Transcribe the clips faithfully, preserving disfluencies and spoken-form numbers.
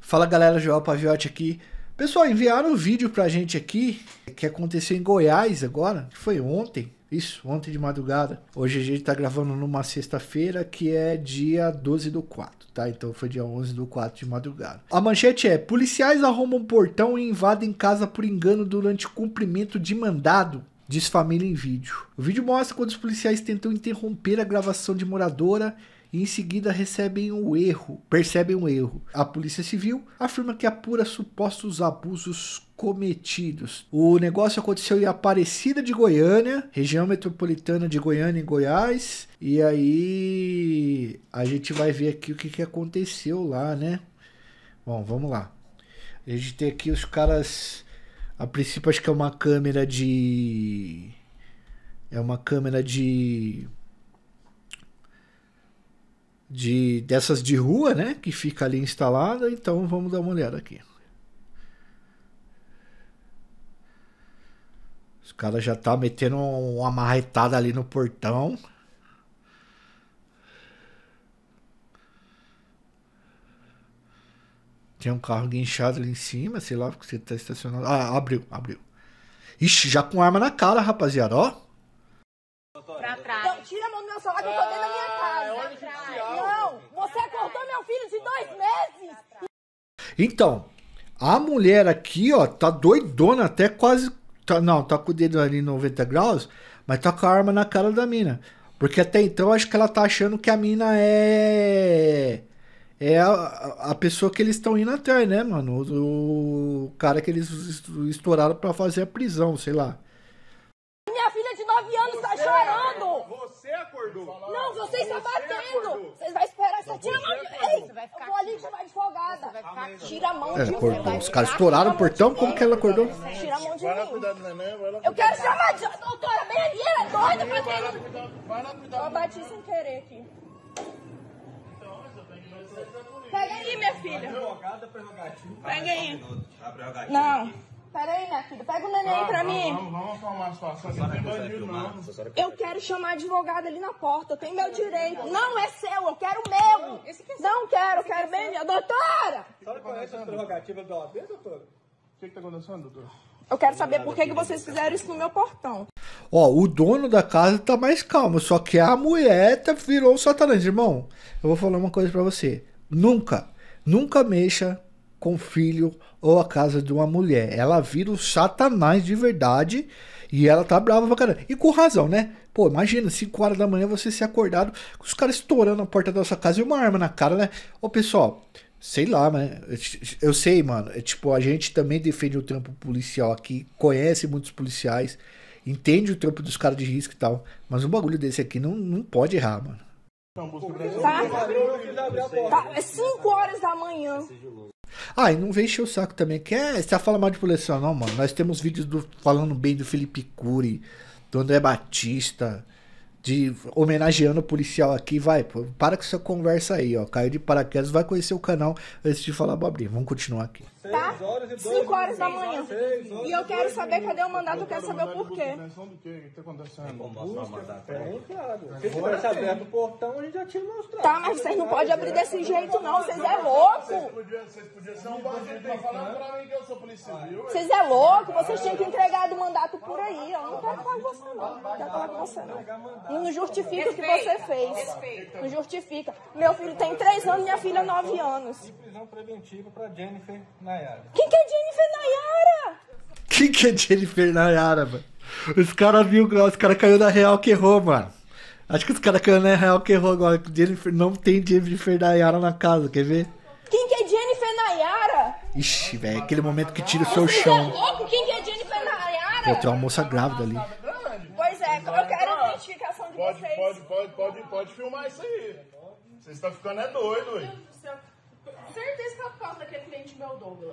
Fala galera, Joel Paviotti aqui. Pessoal, enviaram um vídeo pra gente aqui que aconteceu em Goiás agora, que foi ontem. Isso, ontem de madrugada. Hoje a gente tá gravando numa sexta-feira que é dia doze do quatro, tá? Então foi dia onze do quatro de madrugada. A manchete é: policiais arrombam portão e invadem casa por engano durante cumprimento de mandado. Diz família em vídeo. O vídeo mostra quando os policiais tentam interromper a gravação de moradora e em seguida recebem um erro, percebem um erro. A Polícia Civil afirma que apura supostos abusos cometidos. O negócio aconteceu em Aparecida de Goiânia, região metropolitana de Goiânia, em Goiás. E aí a gente vai ver aqui o que, que aconteceu lá, né? Bom, vamos lá. A gente tem aqui os caras... A princípio acho que é uma câmera de... É uma câmera de... de dessas de rua, né? Que fica ali instalada. Então vamos dar uma olhada aqui. Os caras já tá metendo uma marretada ali no portão. Tem um carro guinchado ali em cima, sei lá, porque você tá estacionado. Ah, abriu, abriu. Ixi, já com arma na cara, rapaziada, ó. Pra trás. Então, tira a mão do meu celular que eu tô dentro da minha casa. Não, você acordou meu filho de dois meses. Então, a mulher aqui, ó, tá doidona, até quase... Tá, não, tá com o dedo ali em noventa graus, mas tá com a arma na cara da mina. Porque até então, acho que ela tá achando que a mina é... É a, a pessoa que eles estão indo atrás, né, mano? O, o cara que eles estouraram pra fazer a prisão, sei lá. Minha filha de nove anos tá chorando. Você acordou. Não, você está batendo. Vocês vão esperar, você tira a mão de... Ei, eu vou ali chamar a advogada. Tira a mão de Ela mim. acordou. Os caras estouraram o portão? Como que ela acordou? Tira a mão de Vai lá mim. cuidar do neném, vai lá. Eu quero chamar de... Doutora, vem ali, ela é doida pra Vai lá ter... cuidar, vai lá cuidar. Eu bati sem querer aqui. Pega aí, minha filha. Pega aí. Não. Pera aí, minha filha. Pega o neném aí pra mim. Vamos, vamos acalmar a situação. Não tem bandido, não. Eu quero chamar advogado ali na porta. Eu tenho meu direito. Não é seu, eu quero o meu. Não quero, eu quero bem minha. Doutora! A senhora conhece a prerrogativa da O A B, doutora? O que que tá acontecendo, doutor? Eu quero saber por que, que vocês fizeram isso no meu portão. Ó, o dono da casa tá mais calmo, só que a mulher tá, virou o satanás. Irmão, eu vou falar uma coisa pra você. Nunca, nunca mexa com o filho ou a casa de uma mulher. Ela vira o satanás de verdade e ela tá brava pra caramba. E com razão, né? Pô, imagina, cinco horas da manhã você ser acordado com os caras estourando a porta da sua casa e uma arma na cara, né? Ô, pessoal, sei lá, né? Eu sei, mano. É tipo, a gente também defende o trampo policial aqui, conhece muitos policiais, entende o trampo dos caras de risco e tal. Mas um bagulho desse aqui não, não pode errar, mano. Tá? Tá, é cinco horas da manhã. Ah, e não vem encher o saco também. Que é, você tá falando mal de policial, não, mano. Nós temos vídeos do, falando bem do Felipe Cury, do André Batista, de homenageando o policial aqui. Vai, pô, para com essa conversa aí, ó. Caiu de paraquedas, vai conhecer o canal antes de falar abobrinha. Vamos continuar aqui. Tá? cinco horas da manhã. E eu quero saber cadê o mandato, eu quero saber o porquê. Atenção do que que tá acontecendo? Tem, claro. Se tivesse aberto o portão, a gente já tinha mostrado. Tá, mas vocês não podem abrir desse jeito, não. Vocês é louco. Vocês podiam ser um bandido pra falar pra mim que eu sou polícia civil. Vocês é louco. Vocês tinham que entregar o mandato por aí. Eu não quero falar com você, não. Não quero falar com você, não. Não justifica o que você fez. Não justifica. Meu filho tem três anos, minha filha nove anos. Prisão preventiva pra Jennifer Nayara. Quem que é Jennifer Nayara? Quem que é Jennifer Nayara, mano? Os caras viram, os caras caiu na real que errou, mano. Acho que os caras caiu na real que errou agora. Jennifer, não tem Jennifer Nayara na casa, quer ver? Quem que é Jennifer Nayara? Ixi, velho, aquele momento que tira o seu Você é chão. louco? Quem que é Jennifer Nayara? Pô, tem uma moça grávida ali. Pois é, eu quero a identificação de Pode, vocês. pode, pode, pode, pode filmar isso aí. Vocês estão ficando é doido, ué. Certeza que é por causa daquele cliente meu, Douglas.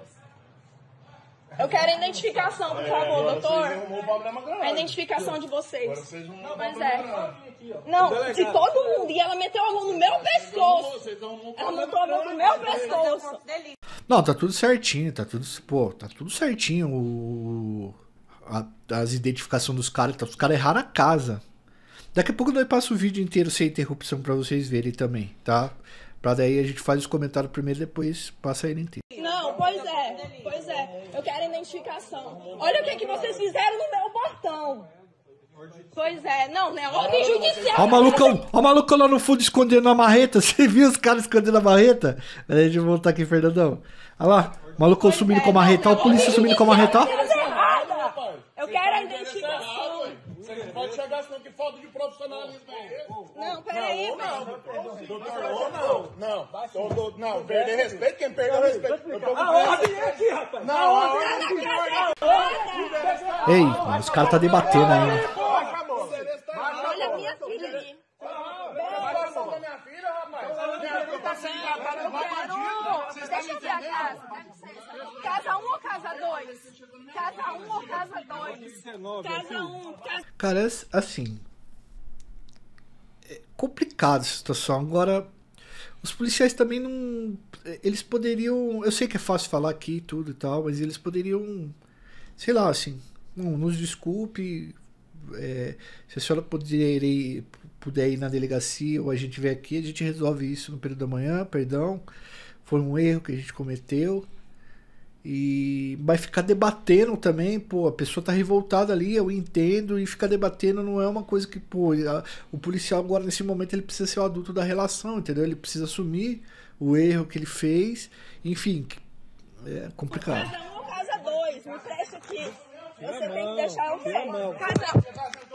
Eu quero a identificação, por favor, Agora doutor. vocês arrumou um problema grande. A identificação de Agora vocês. vocês arrumou um Mas problema é. grande. Não, de todo mundo. E ela meteu a mão no meu pescoço. Vocês arrumou um Ela problema meteu a mão no meu pescoço. Não, tá tudo certinho, tá tudo, pô, tá tudo certinho. O, a- as identificações dos caras, tá, os caras erraram a casa. Daqui a pouco eu passo o vídeo inteiro sem interrupção pra vocês verem também, tá? Pra daí a gente faz os comentários primeiro e depois passa ele inteiro. Não, pois é, pois é. Eu quero identificação. Olha o que, que vocês fizeram no meu portão. Pois é, não, né? Ordem judicial. Ó o malucão, ó o malucão lá no fundo escondendo a marreta. Você viu os caras escondendo a marreta? A gente vai voltar aqui, Fernandão. Olha lá, o malucão sumindo com a marreta. Olha o polícia sumindo com a marreta, ó. Eu quero a identificação. Você não pode chegar senão que falta de profissionalismo aí. Não, peraí, Não, velho. doutor, ou não. Não, não, não, perder respeito, quem perdeu respeito. Eu tô com Ordem aqui, rapaz. Não, a ordem de Ei, mano, os caras tá debatendo ainda. Olha a minha filha ali. Situação da minha filha, rapaz. Minha filha tá sem trabalho, Eu quero... Deixa eu ver a casa. Casa um ou casa dois? Casa um ou casa dois? Casa um. Casa... Cara, é assim... É complicado essa situação. Agora, os policiais também não... Eles poderiam... Eu sei que é fácil falar aqui e tudo e tal, mas eles poderiam... Sei lá, assim... Não, nos desculpe... É, se a senhora puder ir, puder ir na delegacia ou a gente vier aqui, a gente resolve isso no período da manhã, perdão, foi um erro que a gente cometeu. E vai ficar debatendo também, pô, a pessoa tá revoltada ali, eu entendo, e ficar debatendo não é uma coisa que, pô, a, o policial agora nesse momento ele precisa ser o adulto da relação, entendeu? Ele precisa assumir o erro que ele fez, enfim, é complicado. Casa um ou casa dois? Me presta aqui. Você tem que deixar eu ver. Casa...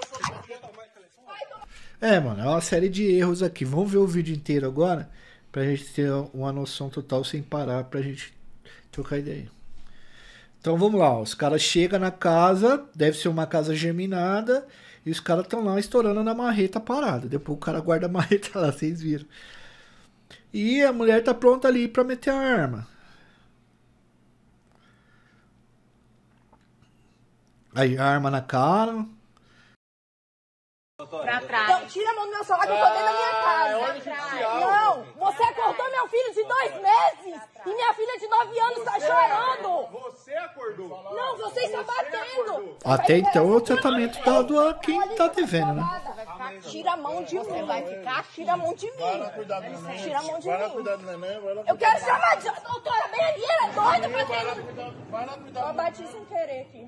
É, mano, é uma série de erros aqui. Vamos ver o vídeo inteiro agora, pra gente ter uma noção total sem parar, pra gente trocar ideia. Então vamos lá, ó. Os caras chegam na casa, deve ser uma casa germinada, e os caras estão lá estourando na marreta parada. Depois o cara guarda a marreta lá, vocês viram. E a mulher tá pronta ali pra meter a arma. Aí, arma na cara. Pra trás. Então, tira a mão do meu celular que eu tô dentro da minha casa. Não, você acordou meu filho de dois meses e minha filha de nove anos tá chorando. Você acordou. Não, você está batendo. Até então o tratamento tá do a quem tá devendo, né? Tira a mão de mim. Você vai ficar? Tira a mão de mim. Tira a mão de Vai lá mim. cuidar do neném, vai lá Eu quero chamar de doutora Beni, ela é doida pra Vai lá ter... cuidar, vai lá cuidar Eu do bati sem querer aqui.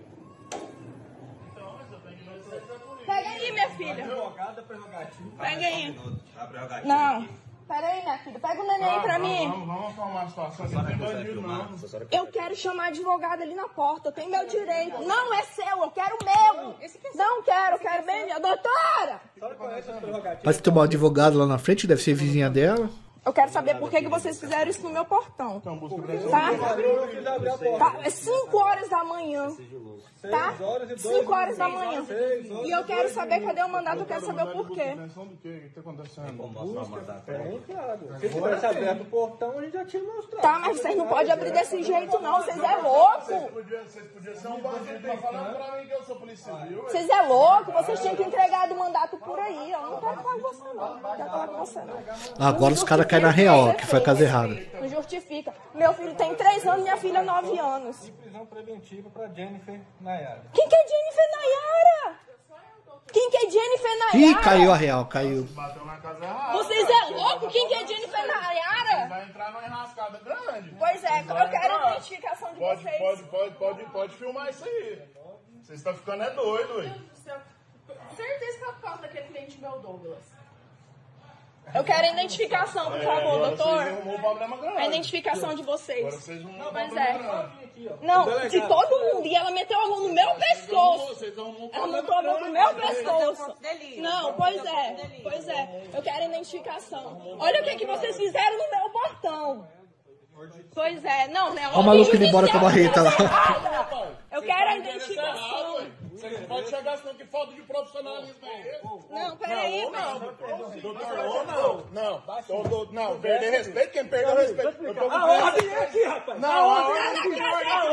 Pega aí, minha filha. Pega aí. Não. Pera aí, minha filha. Pega o neném aí pra mim. Vamos, vamos arrumar a situação. Você não tem bandido, não. Eu quero chamar advogado ali na porta. Eu tenho meu direito. Não é seu, eu quero o meu. Não quero, eu quero bem minha. Doutora! Mas tem um advogado lá na frente, deve ser vizinha dela. Eu quero saber por que, que vocês fizeram isso no meu portão. Tá? Tá? É cinco horas da manhã. Tá? cinco horas da manhã. E eu quero saber cadê o mandato, eu quero saber o porquê. Atenção do quê? O que tá acontecendo? Tem, claro. Se tivesse aberto o portão, a gente já tinha mostrado. Tá, mas vocês não podem abrir desse jeito não, vocês é louco. Vocês podiam ser um bandido pra falar pra mim que eu sou polícia civil. Vocês é louco, vocês tinham que entregar do mandato por aí. Eu não quero falar com você não, não quero falar com você não. Agora os caras caem na real, que foi a casa errada. Não justifica. Meu filho tem três anos, minha filha nove anos. Prisão preventiva pra Jennifer Nayara. Quem que é Jennifer Nayara? Quem que é Jennifer Nayara? Ih, caiu a real, caiu. Bateu na casa errada. Vocês é louco? Quem que é Jennifer Nayara? Vai entrar numa enrascada grande. Pois é, eu quero a identificação de Pode, vocês. pode, pode, pode, pode filmar isso aí. Vocês estão ficando é doido, ué. Certeza que é por causa daquele cliente meu, Douglas. Eu quero a identificação, por favor, Agora doutor. Vocês arrumou um problema grande. A identificação de Agora vocês. vocês arrumou um Pois problema é. grande. Não, de todo mundo. E ela meteu a mão no meu pescoço. Vocês arrumou um Ela problema botou a mão no meu grande. pescoço. Não, pois é. Pois é. Eu quero a identificação. Olha o que, que vocês fizeram no meu portão. Pois é. Não, né? Olha o maluco indo embora com a barreta lá. Eu quero a Errado, identificação. ué. Você não pode chegar senão que falta de profissionalismo aí. Não, peraí, Não, velho. doutor, ou não. Não, não, não, perder respeito, quem perdeu respeito. Eu tô com A ordem é aqui, rapaz. Não, a ordem de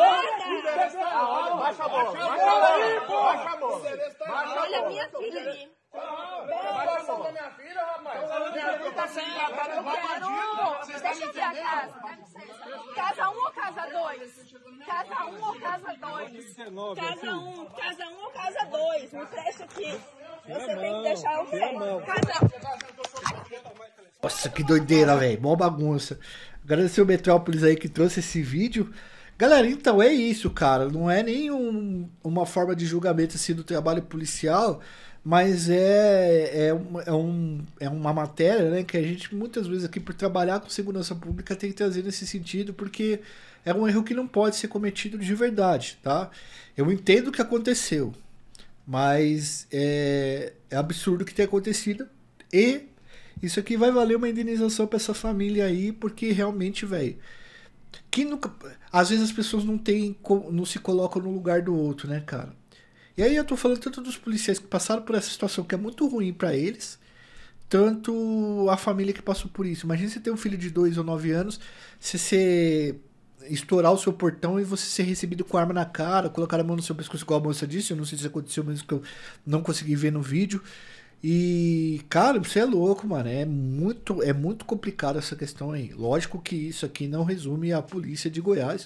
Baixa a bola, baixa a bola, baixa a bola. Olha a minha filha ali. Vai passar da minha filha, rapaz. Minha filha tá sem trabalho, vai bandido. Vocês estão me Deixa eu ver a entendendo? casa. Casa um ou casa dois? Casa um ou casa dois? Casa um, casa um ou casa dois? Me presta aqui. Você tem que deixar eu ver. Casa... Nossa, que doideira, velho. Mó bagunça. Agradecer o Metrópolis aí que trouxe esse vídeo. Galera, então é isso, cara. Não é nem um, uma forma de julgamento assim do trabalho policial, mas é, é, um, é, um, é uma matéria, né, que a gente muitas vezes aqui por trabalhar com segurança pública tem que trazer nesse sentido, porque é um erro que não pode ser cometido de verdade, tá? Eu entendo o que aconteceu, mas é, é absurdo o que tem acontecido e isso aqui vai valer uma indenização pra essa família aí, porque realmente, velho, que nunca, às vezes as pessoas não tem, não se colocam no lugar do outro, né, cara? E aí eu tô falando tanto dos policiais que passaram por essa situação que é muito ruim pra eles, tanto a família que passou por isso. Imagina você ter um filho de dois ou nove anos, você ser, estourar o seu portão e você ser recebido com arma na cara, colocar a mão no seu pescoço igual a moça disse, eu não sei se aconteceu, mas que eu não consegui ver no vídeo. E, cara, você é louco, mano. É muito, é muito complicado essa questão aí. Lógico que isso aqui não resume a polícia de Goiás.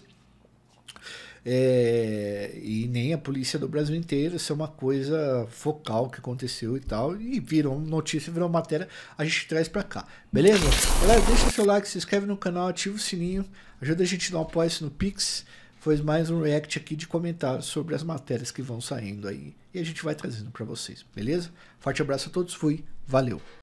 É, e nem a polícia do Brasil inteiro. Isso é uma coisa focal que aconteceu e tal. E virou notícia, virou matéria. A gente traz pra cá. Beleza? Galera, deixa seu like, se inscreve no canal, ativa o sininho. Ajuda a gente a dar um apoio no Pix. Foi mais um react aqui de comentários sobre as matérias que vão saindo aí. E a gente vai trazendo pra vocês, beleza? Forte abraço a todos, fui, valeu!